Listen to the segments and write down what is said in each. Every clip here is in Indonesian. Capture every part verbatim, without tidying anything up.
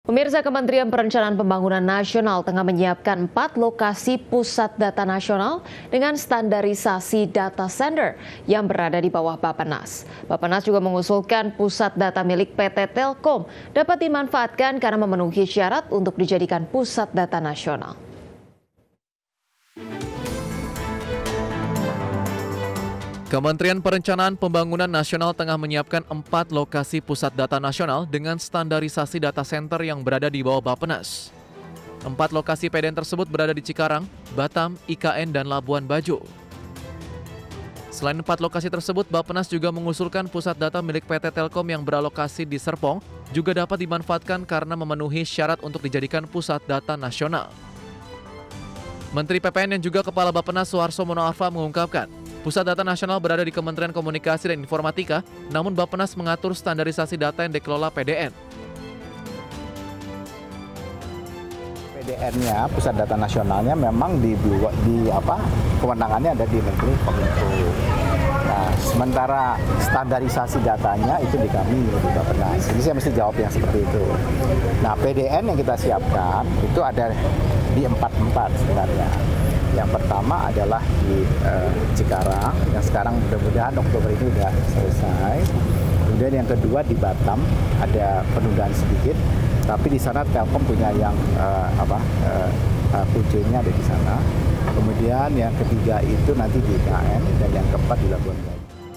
Pemirsa, Kementerian Perencanaan Pembangunan Nasional tengah menyiapkan empat lokasi pusat data nasional dengan standarisasi data center yang berada di bawah Bappenas. Bappenas juga mengusulkan pusat data milik P T Telkom dapat dimanfaatkan karena memenuhi syarat untuk dijadikan pusat data nasional. Kementerian Perencanaan Pembangunan Nasional tengah menyiapkan empat lokasi pusat data nasional dengan standarisasi data center yang berada di bawah Bappenas. Empat lokasi P D N tersebut berada di Cikarang, Batam, I K N, dan Labuan Bajo. Selain empat lokasi tersebut, Bappenas juga mengusulkan pusat data milik P T Telkom yang beralokasi di Serpong juga dapat dimanfaatkan karena memenuhi syarat untuk dijadikan pusat data nasional. Menteri P P N yang juga Kepala Bappenas Suharso Monoarfa mengungkapkan, pusat data nasional berada di Kementerian Komunikasi dan Informatika, namun Bappenas mengatur standarisasi data yang dikelola P D N. P D N-nya, pusat data nasionalnya memang di, di apa kewenangannya ada di Menteri Kominfo. Nah, sementara standarisasi datanya itu di kami di Bappenas. Jadi saya mesti jawab yang seperti itu. Nah, P D N yang kita siapkan itu ada di empat-empat sebenarnya. Yang pertama adalah di uh, Cikarang, yang sekarang mudah-mudahan Oktober ini sudah selesai. Kemudian yang kedua di Batam, ada penundaan sedikit, tapi di sana Telkom punya yang uh, apa uh, uh, kuncinya ada di sana. Kemudian yang ketiga itu nanti di I K N, dan yang keempat di Labuan Bajo.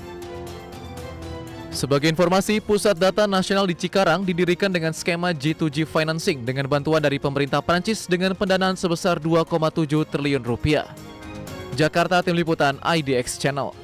Sebagai informasi, Pusat Data Nasional di Cikarang didirikan dengan skema G dua G financing dengan bantuan dari pemerintah Prancis dengan pendanaan sebesar dua koma tujuh triliun rupiah. Jakarta, Tim Liputan I D X Channel.